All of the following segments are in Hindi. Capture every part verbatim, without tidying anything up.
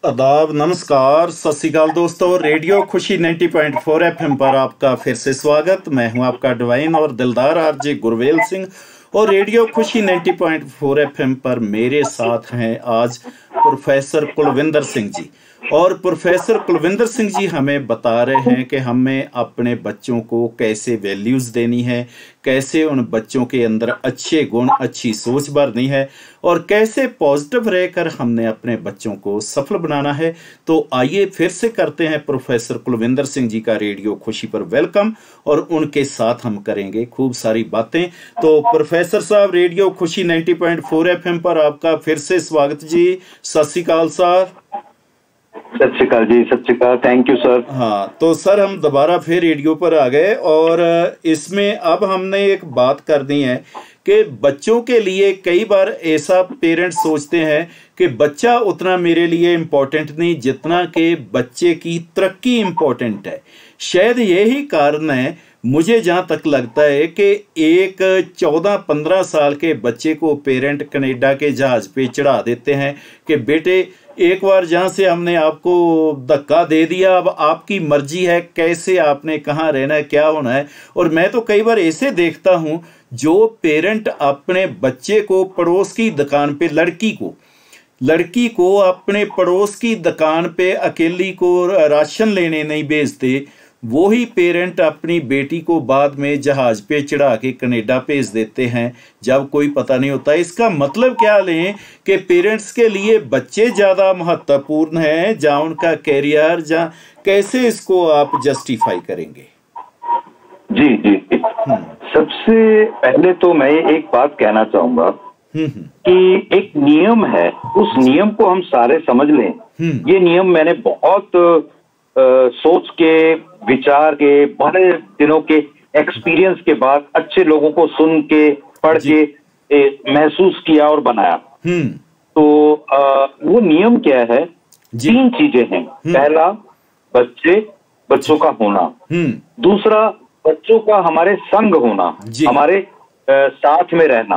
आदाब, नमस्कार, सत श्री अकाल दोस्तों। रेडियो खुशी नब्बे पॉइंट चार एफएम पर आपका फिर से स्वागत। मैं हूं आपका डिवाइन और दिलदार आरजे गुरवेल सिंह और रेडियो खुशी नब्बे पॉइंट चार एफएम पर मेरे साथ हैं आज प्रोफेसर कुलविंदर सिंह जी। और प्रोफेसर कुलविंदर सिंह जी हमें बता रहे हैं कि हमें अपने बच्चों को कैसे वैल्यूज़ देनी है, कैसे उन बच्चों के अंदर अच्छे गुण, अच्छी सोच भरनी है और कैसे पॉजिटिव रहकर हमने अपने बच्चों को सफल बनाना है। तो आइए फिर से करते हैं प्रोफेसर कुलविंदर सिंह जी का रेडियो खुशी पर वेलकम और उनके साथ हम करेंगे खूब सारी बातें। तो प्रोफेसर साहब, रेडियो खुशी नब्बे पॉइंट चार एफएम पर आपका फिर से स्वागत जी। सत श्री अकाल सर। सत श्री अकाल जी, सत श्री अकाल, थैंक यू सर। हाँ, तो सर हम दोबारा फिर रेडियो पर आ गए और इसमें अब हमने एक बात करनी है कि बच्चों के लिए कई बार ऐसा पेरेंट्स सोचते हैं कि बच्चा उतना मेरे लिए इम्पोर्टेंट नहीं जितना कि बच्चे की तरक्की इम्पोर्टेंट है। शायद यही कारण है, मुझे जहाँ तक लगता है कि एक चौदह पंद्रह साल के बच्चे को पेरेंट कनाडा के जहाज़ पे चढ़ा देते हैं कि बेटे एक बार जहाँ से हमने आपको धक्का दे दिया, अब आपकी मर्जी है कैसे आपने कहाँ रहना है, क्या होना है। और मैं तो कई बार ऐसे देखता हूँ जो पेरेंट अपने बच्चे को पड़ोस की दुकान पे लड़की को लड़की को अपने पड़ोस की दुकान पे अकेली को राशन लेने नहीं भेजते, वही पेरेंट अपनी बेटी को बाद में जहाज पे चढ़ा के कनाडा भेज देते हैं जब कोई पता नहीं होता। इसका मतलब क्या लें कि पेरेंट्स के लिए बच्चे ज़्यादा महत्वपूर्ण हैं या उनका कैरियर, या कैसे इसको आप जस्टिफाई करेंगे? जी जी जी सबसे पहले तो मैं एक बात कहना चाहूंगा कि एक नियम है, उस नियम को हम सारे समझ लें। ये नियम मैंने बहुत आ, सोच के, विचार के, बड़े दिनों के एक्सपीरियंस के बाद अच्छे लोगों को सुन के, पढ़ के ए, महसूस किया और बनाया। तो आ, वो नियम क्या है? तीन चीजें हैं। पहला, बच्चे बच्चों का होना। दूसरा, बच्चों का हमारे संग होना, हमारे आ, साथ में रहना।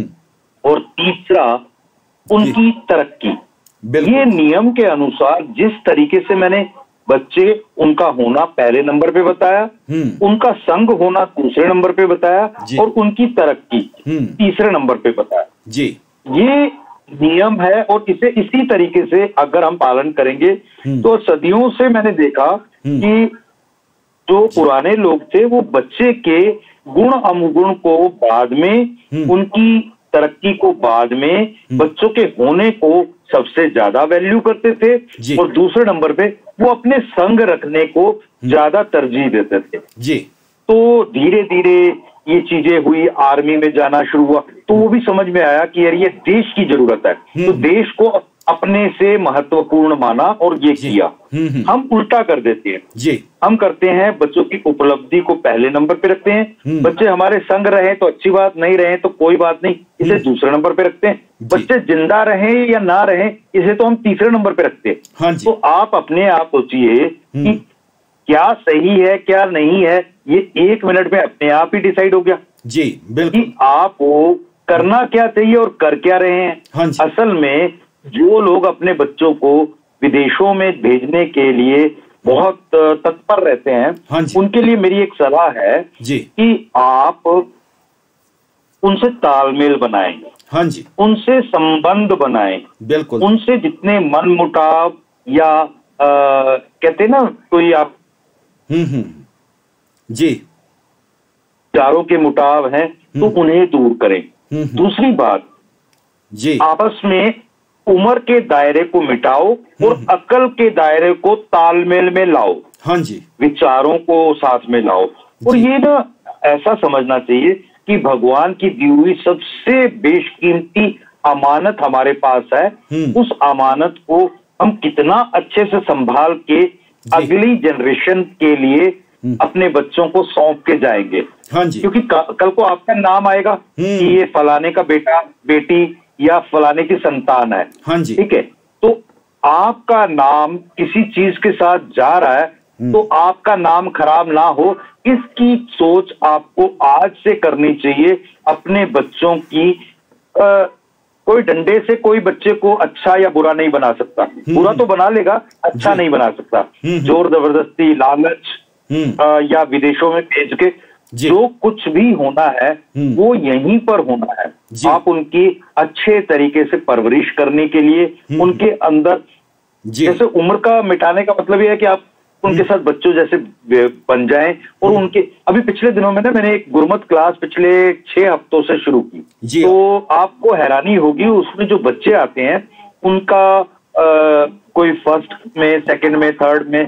और तीसरा, उनकी तरक्की। ये नियम के अनुसार जिस तरीके से मैंने बच्चे, उनका होना पहले नंबर पे बताया, उनका संग होना दूसरे नंबर पे बताया और उनकी तरक्की तीसरे नंबर पे बताया जी। ये नियम है और इसे इसी तरीके से अगर हम पालन करेंगे तो सदियों से मैंने देखा कि जो पुराने लोग थे वो बच्चे के गुण अवगुण को बाद में, उनकी तरक्की को बाद में, बच्चों के होने को सबसे ज्यादा वैल्यू करते थे और दूसरे नंबर पे वो अपने संग रखने को ज्यादा तरजीह देते थे जी। तो धीरे धीरे ये चीजें हुई, आर्मी में जाना शुरू हुआ तो वो भी समझ में आया कि यार ये देश की जरूरत है, तो देश को अपने से महत्वपूर्ण माना और ये किया। हम उल्टा कर देते हैं जी। हम करते हैं बच्चों की उपलब्धि को पहले नंबर पे रखते हैं, बच्चे हमारे संग रहे तो अच्छी बात, नहीं रहे तो कोई बात नहीं, इसे दूसरे नंबर पे रखते हैं। बच्चे जिंदा रहे या ना रहे इसे तो हम तीसरे नंबर पे रखते हैं। हाँ जी। तो आप अपने आप सोचिए कि क्या सही है क्या नहीं है, ये एक मिनट में अपने आप ही डिसाइड हो गया जी। बिल्कुल कि आप वो करना क्या चाहिए और कर क्या रहे हैं। हाँ जी। असल में जो लोग अपने बच्चों को विदेशों में भेजने के लिए बहुत तत्पर रहते हैं, हाँ उनके लिए मेरी एक सलाह है जी कि आप उनसे तालमेल बनाएं, हाँ जी, उनसे संबंध बनाएं, बिल्कुल, उनसे जितने मन मुटाव या आ, कहते हैं ना कोई आप हम्म हम्म जी, चारों के मुटाव हैं तो उन्हें दूर करें। दूसरी बात जी, आपस में उम्र के दायरे को मिटाओ और अकल के दायरे को तालमेल में लाओ। हाँ जी, विचारों को साथ में लाओ। और ये ना ऐसा समझना चाहिए कि भगवान की दी हुई सबसे बेशकीमती अमानत हमारे पास है, उस अमानत को हम कितना अच्छे से संभाल के अगली जनरेशन के लिए अपने बच्चों को सौंप के जाएंगे। हाँ जी, क्योंकि कल को आपका नाम आएगा कि ये फलाने का बेटा बेटी या फलाने की संतान है। हाँ जी, ठीक है, तो आपका नाम किसी चीज के साथ जा रहा है तो आपका नाम खराब ना हो, इसकी सोच आपको आज से करनी चाहिए। अपने बच्चों की आ, कोई डंडे से कोई बच्चे को अच्छा या बुरा नहीं बना सकता। बुरा तो बना लेगा, अच्छा नहीं बना सकता। जोर जबरदस्ती, लालच आ, या विदेशों में भेज के जो कुछ भी होना है वो यहीं पर होना है। आप उनकी अच्छे तरीके से परवरिश करने के लिए उनके अंदर, जैसे उम्र का मिटाने का मतलब यह है कि आप उनके साथ बच्चों जैसे बन जाएं और उनके, अभी पिछले दिनों में ना मैंने एक गुरमत क्लास पिछले छह हफ्तों से शुरू की, तो आपको हैरानी होगी उसमें जो बच्चे आते हैं उनका आ, कोई फर्स्ट में, सेकंड में, थर्ड में,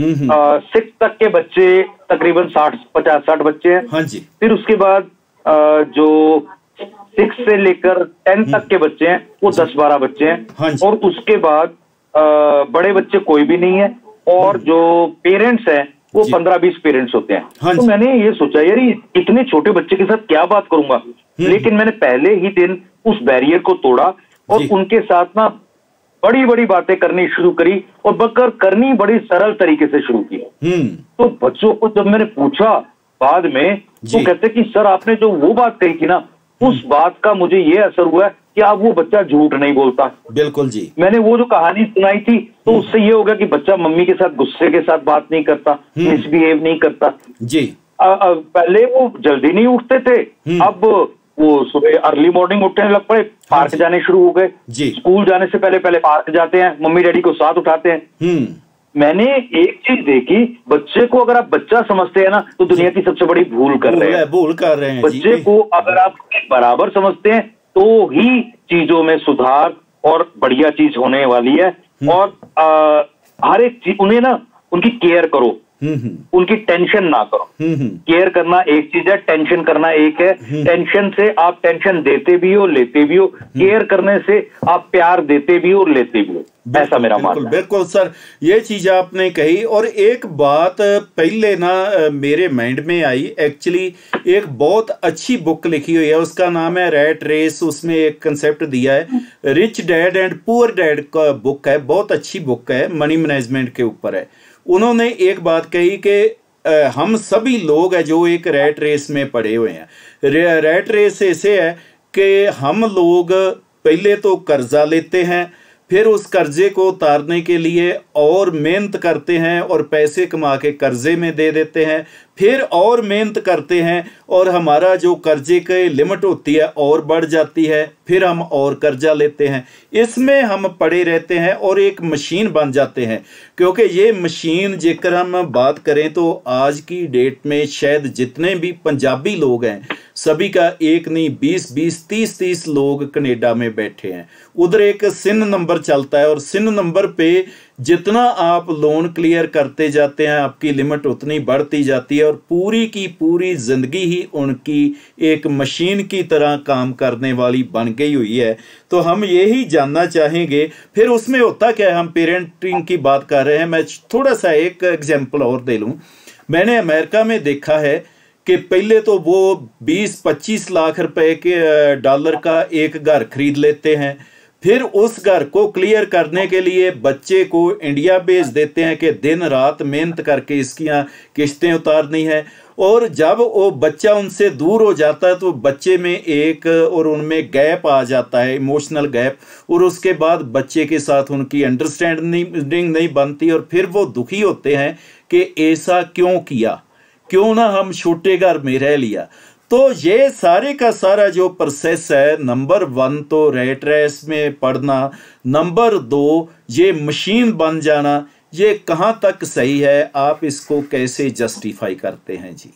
सिक्स तक के बच्चे तकरीबन साठ पचास साठ बच्चे हैं। हाँ जी। फिर उसके बाद आ, जो सिक्स से लेकर टेन तक के बच्चे हैं वो दस बारह बच्चे हैं। हाँ, और उसके बाद आ, बड़े बच्चे कोई भी नहीं है और जो पेरेंट्स हैं वो पंद्रह बीस पेरेंट्स होते हैं। हाँ, तो मैंने ये सोचा यार इतने छोटे बच्चे के साथ क्या बात करूंगा, लेकिन मैंने पहले ही दिन उस बैरियर को तोड़ा और उनके साथ ना बड़ी बड़ी बातें करनी शुरू करी और बकर करनी बड़ी सरल तरीके से शुरू की। तो बच्चों को जब मैंने पूछा बाद में तो कहते कि सर आपने जो वो बात कही थी ना, उस बात का मुझे ये असर हुआ कि अब वो बच्चा झूठ नहीं बोलता। बिल्कुल जी। मैंने वो जो कहानी सुनाई थी तो उससे ये हो गया कि बच्चा मम्मी के साथ गुस्से के साथ बात नहीं करता, मिसबिहेव नहीं करता जी। आ, आ, पहले वो जल्दी नहीं उठते थे, अब वो सुबह अर्ली मॉर्निंग उठने लग पड़े, पार्क जाने शुरू हो गए। स्कूल जाने से पहले पहले पार्क जाते हैं, मम्मी डैडी को साथ उठाते हैं। मैंने एक चीज देखी, बच्चे को अगर आप बच्चा समझते हैं ना तो दुनिया की सबसे बड़ी भूल कर रहे हैं। भूल कर रहे हैं। बच्चे को अगर आप बराबर समझते हैं तो ही चीजों में सुधार और बढ़िया चीज होने वाली है। और आ, हर एक चीज उन्हें ना उनकी केयर करो, उनकी टेंशन ना करो। केयर करना एक चीज है, टेंशन करना एक है। टेंशन से आप टेंशन देते भी हो लेते भी हो, केयर करने से आप प्यार देते भी हो और लेते भी हो। ऐसा मेरा मानना है। बिल्कुल सर, ये चीज आपने कही। और एक बात पहले ना मेरे माइंड में आई, एक्चुअली एक बहुत अच्छी बुक लिखी हुई है, उसका नाम है रैट रेस। उसमें एक कंसेप्ट दिया है, Rich Dad and Poor Dad का बुक है, बहुत अच्छी बुक है, मनी मैनेजमेंट के ऊपर है। उन्होंने एक बात कही कि हम सभी लोग हैं जो एक रैट रेस में पड़े हुए हैं। रैट रेस ऐसे है कि हम लोग पहले तो कर्जा लेते हैं, फिर उस कर्जे को उतारने के लिए और मेहनत करते हैं और पैसे कमा के कर्जे में दे देते हैं, फिर और मेहनत करते हैं और हमारा जो कर्जे की लिमिट होती है और बढ़ जाती है, फिर हम और कर्जा लेते हैं। इसमें हम पड़े रहते हैं और एक मशीन बन जाते हैं। क्योंकि ये मशीन जेकर हम बात करें तो आज की डेट में शायद जितने भी पंजाबी लोग हैं सभी का एक नहीं बीस बीस तीस तीस लोग कनेडा में बैठे हैं। उधर एक सिन नंबर चलता है और सिन नंबर पे जितना आप लोन क्लियर करते जाते हैं आपकी लिमिट उतनी बढ़ती जाती है और पूरी की पूरी जिंदगी ही उनकी एक मशीन की तरह काम करने वाली बन गई हुई है। तो हम यही जानना चाहेंगे, फिर उसमें होता क्या है, हम पेरेंटिंग की बात कर रहे हैं। मैं थोड़ा सा एक एग्जाम्पल और दे लूँ। मैंने अमेरिका में देखा है कि पहले तो वो बीस पच्चीस लाख रुपए के डॉलर का एक घर खरीद लेते हैं, फिर उस घर को क्लियर करने के लिए बच्चे को इंडिया भेज देते हैं कि दिन रात मेहनत करके इसकी किस्तें उतारनी है। और जब वो बच्चा उनसे दूर हो जाता है तो बच्चे में एक और उनमें गैप आ जाता है, इमोशनल गैप, और उसके बाद बच्चे के साथ उनकी अंडरस्टैंडिंग नहीं बनती और फिर वो दुखी होते हैं कि ऐसा क्यों किया, क्यों ना हम छोटे घर में रह लिया। तो ये सारे का सारा जो प्रोसेस है, नंबर वन तो रैट रेस में पढ़ना, नंबर दो ये मशीन बन जाना, ये कहाँ तक सही है, आप इसको कैसे जस्टिफाई करते हैं? जी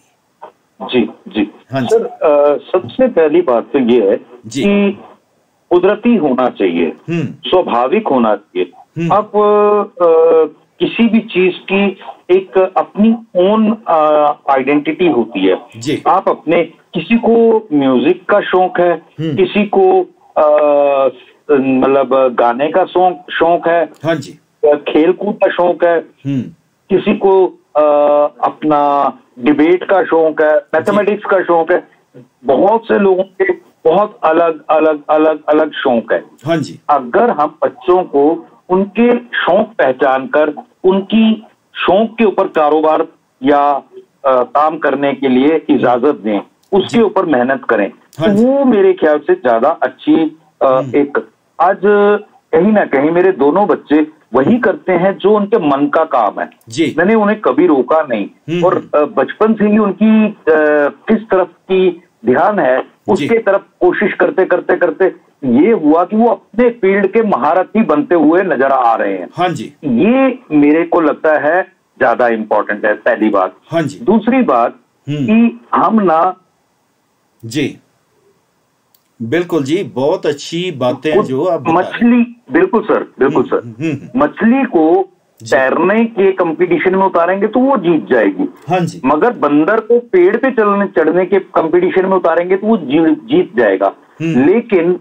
जी जी हाँ सर, आ, सबसे पहली बात तो ये है जी कि कुदरती होना चाहिए, स्वाभाविक होना चाहिए। आप आ, किसी भी चीज की एक अपनी ओन आइडेंटिटी होती है जी। आप अपने, किसी को म्यूजिक का शौक है, किसी को मतलब गाने का शौक शौक है, हाँ जी, खेल कूद का शौक है, किसी को आ, अपना डिबेट का शौक है, मैथमेटिक्स का शौक है। बहुत से लोगों के बहुत अलग अलग अलग अलग शौक है। हाँ जी। अगर हम बच्चों को उनके शौक पहचान कर उनकी शौक के ऊपर कारोबार या आ, काम करने के लिए इजाजत दें, उसके ऊपर मेहनत करें, हाँ तो वो मेरे ख्याल से ज्यादा अच्छी एक आज कहीं ना कहीं मेरे दोनों बच्चे वही करते हैं जो उनके मन का काम है जी। मैंने उन्हें कभी रोका नहीं और बचपन से ही उनकी किस तरफ की ध्यान है उसके तरफ कोशिश करते करते करते ये हुआ कि वो अपने फील्ड के महारथी बनते हुए नजर आ रहे हैं। हाँ जी। ये मेरे को लगता है ज्यादा इंपॉर्टेंट है, पहली बात। हाँ जी। दूसरी बात कि हम ना जी बिल्कुल जी, बहुत अच्छी बातें हैं जो आप मछली, बिल्कुल सर, बिल्कुल सर, मछली को तैरने के कंपटीशन में उतारेंगे तो वो जीत जाएगी। हाँ जी। मगर बंदर को पेड़ पे चलने चढ़ने के कंपटीशन में उतारेंगे तो वो जीत जाएगा। लेकिन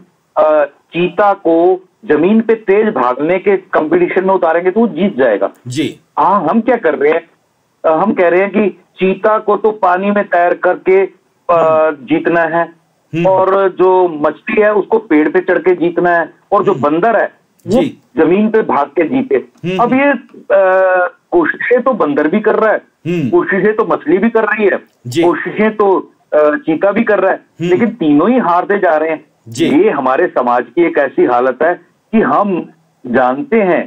चीता को जमीन पे तेज भागने के कंपटीशन में उतारेंगे तो वो जीत जाएगा जी। हाँ, हम क्या कर रहे हैं, हम कह रहे हैं कि चीता को तो पानी में तैर करके जीतना है और जो मछली है उसको पेड़ पे चढ़ के जीतना है और जो बंदर है वो जमीन पे भाग के जीते। अब ये कोशिशें तो बंदर भी कर रहा है, कोशिशें तो मछली भी कर रही है, कोशिशें तो चीता भी कर रहा है, लेकिन तीनों ही हारते जा रहे हैं। ये हमारे समाज की एक ऐसी हालत है कि हम जानते हैं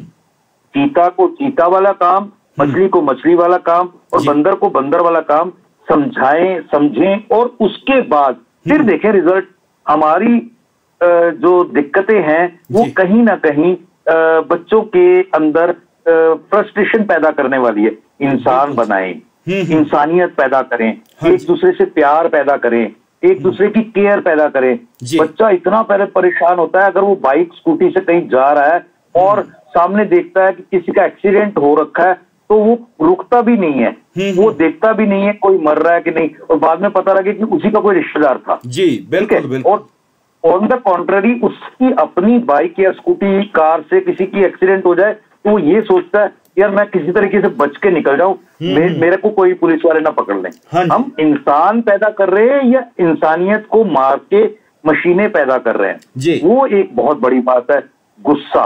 चीता को चीता वाला काम, मछली को मछली वाला काम और बंदर को बंदर वाला काम समझाएं, समझें और उसके बाद फिर देखें रिजल्ट। हमारी जो दिक्कतें हैं वो कहीं ना कहीं बच्चों के अंदर फ्रस्ट्रेशन पैदा करने वाली है। इंसान बनाएं, इंसानियत पैदा करें, एक दूसरे से प्यार पैदा करें, एक दूसरे की केयर पैदा करें। बच्चा इतना पहले परेशान होता है अगर वो बाइक स्कूटी से कहीं जा रहा है और सामने देखता है कि किसी का एक्सीडेंट हो रखा है तो वो रुकता भी नहीं है, वो देखता भी नहीं है कोई मर रहा है कि नहीं, और बाद में पता लगे कि उसी का कोई रिश्तेदार था। जी बिल्कुल, बिल्कुल। और ऑन द कॉन्ट्ररी उसकी अपनी बाइक या स्कूटी कार से किसी की एक्सीडेंट हो जाए तो वो ये सोचता है यार मैं किसी तरीके से बच के निकल जाऊं, मे, मेरे को कोई पुलिस वाले ना पकड़ लें। हाँ, हम इंसान पैदा कर रहे हैं या इंसानियत को मार के मशीनें पैदा कर रहे हैं जी। वो एक बहुत बड़ी बात है। गुस्सा,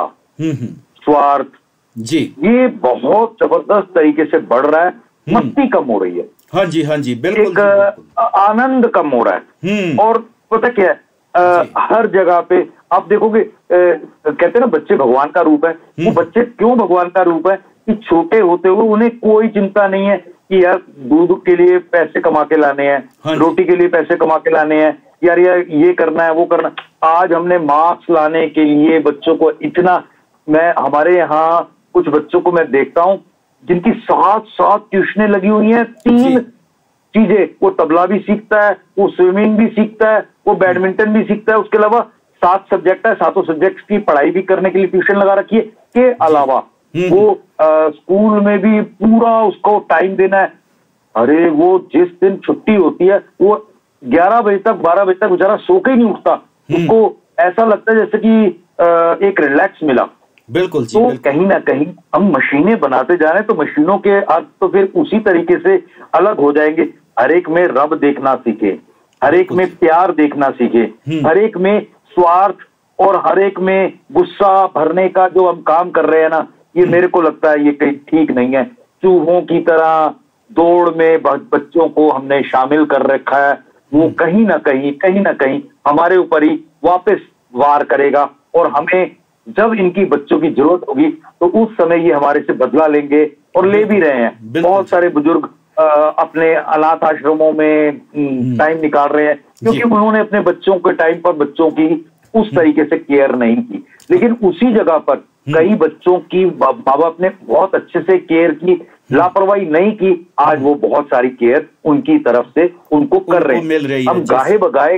स्वार्थ जी, ये बहुत जबरदस्त तरीके से बढ़ रहा है, मस्ती कम हो रही है। हाँ जी, हाँ जी, बिल्कुल, एक बिल्कुल। आनंद कम हो रहा है। और पता क्या है, आ, हर जगह पे आप देखोगे, आ, कहते हैं ना बच्चे भगवान का रूप है। वो बच्चे क्यों भगवान का रूप है कि छोटे होते हुए उन्हें कोई चिंता नहीं है कि यार दूध के लिए पैसे कमा के लाने हैं, हाँ रोटी के लिए पैसे कमा के लाने हैं, यार यार ये करना है वो करना। आज हमने मार्क्स लाने के लिए बच्चों को इतना, मैं हमारे यहाँ कुछ बच्चों को मैं देखता हूँ जिनकी सात सात ट्यूशनें लगी हुई हैं, तीन चीजें, वो तबला भी सीखता है, वो स्विमिंग भी सीखता है, वो बैडमिंटन भी सीखता है, उसके अलावा सात सब्जेक्ट है, सातों सब्जेक्ट की पढ़ाई भी करने के लिए ट्यूशन लगा रखी है। के अलावा वो आ, स्कूल में भी पूरा उसको टाइम देना है। अरे वो जिस दिन छुट्टी होती है वो ग्यारह बजे तक बारह बजे तक बेचारा सो के ही नहीं उठता, उसको ऐसा लगता है जैसे कि आ, एक रिलैक्स मिला। बिल्कुल जी, तो बिल्कुल। कहीं ना कहीं हम मशीनें बनाते जा रहे हैं, तो मशीनों के अर्थ तो फिर उसी तरीके से अलग हो जाएंगे। हर एक में रब देखना सीखे, हर एक में प्यार देखना सीखे, हर एक में स्वार्थ और हर एक में गुस्सा भरने का जो हम काम कर रहे हैं ना, ये मेरे को लगता है ये कहीं ठीक नहीं है। चूहों की तरह दौड़ में बच्चों को हमने शामिल कर रखा है, वो कहीं ना कहीं कहीं ना कहीं हमारे ऊपर ही वापस वार करेगा और हमें जब इनकी बच्चों की जरूरत होगी तो उस समय ये हमारे से बदला लेंगे और ले भी रहे हैं। बहुत सारे बुजुर्ग आ, अपने अनाथ आश्रमों में टाइम निकाल रहे हैं क्योंकि उन्होंने अपने बच्चों के टाइम पर बच्चों की उस तरीके से केयर नहीं की। लेकिन उसी जगह पर कई बच्चों की माँ बाप ने बहुत अच्छे से केयर की, लापरवाही नहीं की, आज वो बहुत सारी केयर उनकी तरफ से उनको कर रहे हैं। हम गाहे बगाए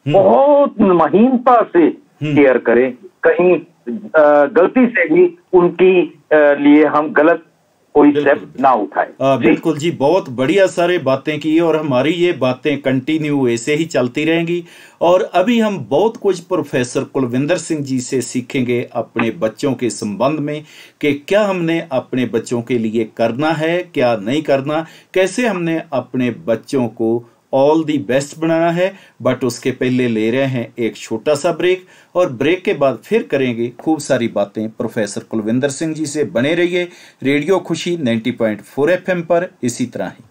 बहुत महीनता से केयर करें, कहीं गलती से भी उनकी लिए हम गलत कोई स्टेप ना उठाए। बिल्कुल जी, बहुत बढ़िया सारे बातें की और हमारी ये बातें कंटिन्यू ऐसे ही चलती रहेंगी। और अभी हम बहुत कुछ प्रोफेसर कुलविंदर सिंह जी से सीखेंगे अपने बच्चों के संबंध में कि क्या हमने अपने बच्चों के लिए करना है, क्या नहीं करना, कैसे हमने अपने बच्चों को ऑल दी बेस्ट बनाना है। बट उसके पहले ले रहे हैं एक छोटा सा ब्रेक और ब्रेक के बाद फिर करेंगे खूब सारी बातें प्रोफेसर कुलविंदर सिंह जी से। बने रहिए रेडियो खुशी नब्बे पॉइंट चार एफ एम पर इसी तरह ही।